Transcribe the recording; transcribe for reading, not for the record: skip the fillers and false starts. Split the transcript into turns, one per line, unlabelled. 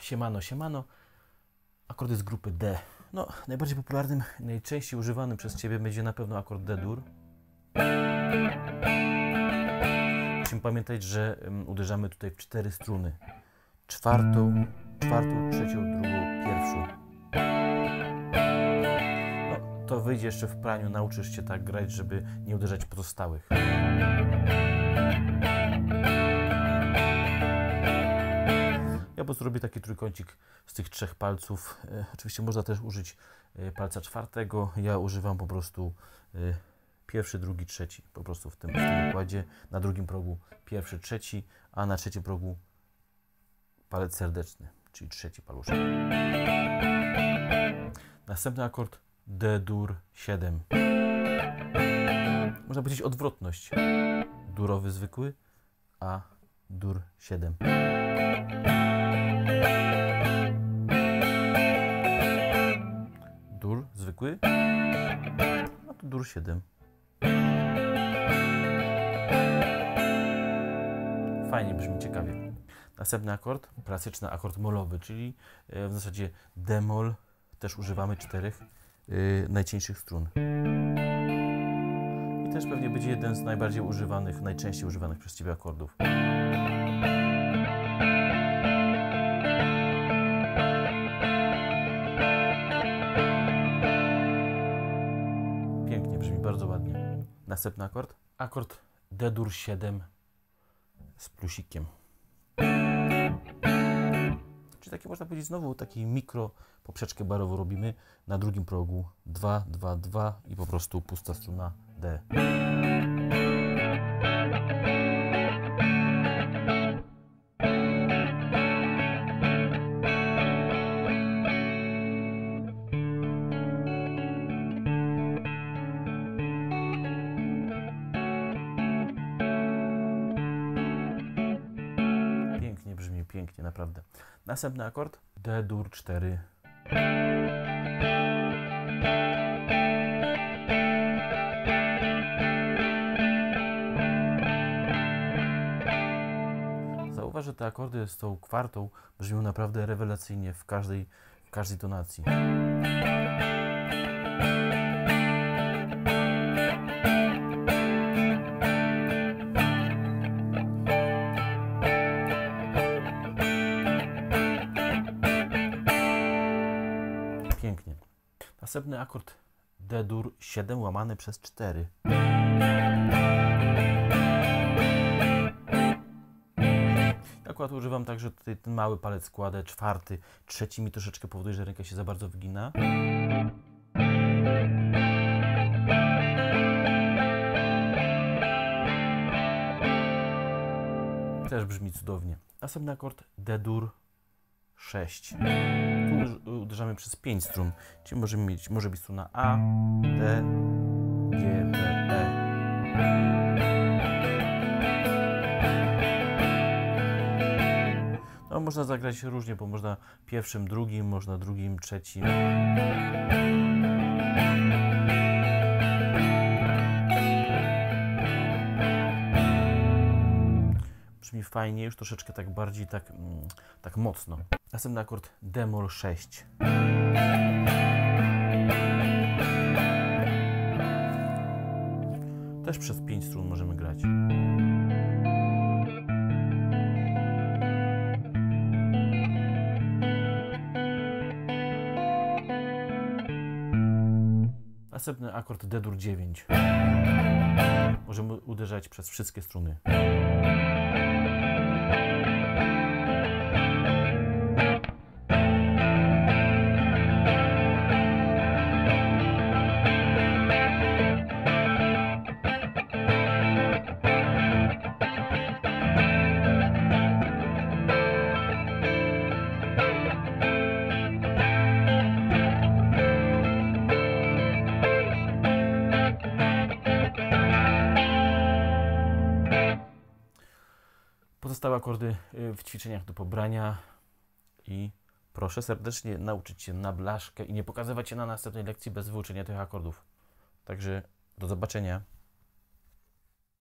Siemano, siemano. Akordy z grupy D. No, najbardziej popularnym, najczęściej używanym przez Ciebie będzie na pewno akord D-dur. Musimy pamiętać, że uderzamy tutaj w 4 struny. Czwartą, trzecią, drugą, pierwszą. No, to wyjdzie jeszcze w praniu, nauczysz się tak grać, żeby nie uderzać pozostałych. Ja po prostu robię taki trójkącik z tych 3 palców. Oczywiście można też użyć palca 4. Ja używam po prostu pierwszy, drugi, trzeci. Po prostu w tym układzie. Na drugim progu pierwszy, trzeci, a na trzecim progu palec serdeczny, czyli trzeci paluszek. Następny akord D-dur 7. Można powiedzieć odwrotność. Durowy zwykły, a dur 7. Dur zwykły, a to dur 7. Fajnie brzmi, ciekawie. Następny akord, klasyczny akord molowy, czyli w zasadzie d-mol, też używamy 4 najcieńszych strun. I też pewnie będzie jeden z najbardziej używanych, najczęściej używanych przez Ciebie akordów. Pięknie brzmi, bardzo ładnie. Następny akord, akord D-dur 7 z plusikiem. Czyli taki, można powiedzieć, znowu taki mikro poprzeczkę barową robimy na drugim progu 2, 2, 2 i po prostu pusta struna D. Pięknie brzmi, pięknie, naprawdę. Następny akord D-dur 4. Zauważ, że te akordy z tą kwartą brzmią naprawdę rewelacyjnie w każdej tonacji. Pięknie. Następny akord D-dur 7 łamany przez 4. Akurat używam także tutaj ten mały palec kładę, 4. Trzeci mi troszeczkę powoduje, że ręka się za bardzo wygina. Też brzmi cudownie. Następny akord D-dur 6. Tu uderzamy przez 5 strun, czyli może być struna A, D, G, B, E. No, można zagrać różnie, bo można pierwszym, drugim, można drugim, trzecim. Brzmi fajnie, już troszeczkę tak bardziej, tak mocno. Następny akord D-mol 6. Też przez 5 strun możemy grać. Następny akord D-dur 9. Możemy uderzać przez wszystkie struny. Pozostałe akordy w ćwiczeniach do pobrania i proszę serdecznie nauczyć się na blaszkę i nie pokazywać się na następnej lekcji bez wyuczenia tych akordów. Także do zobaczenia.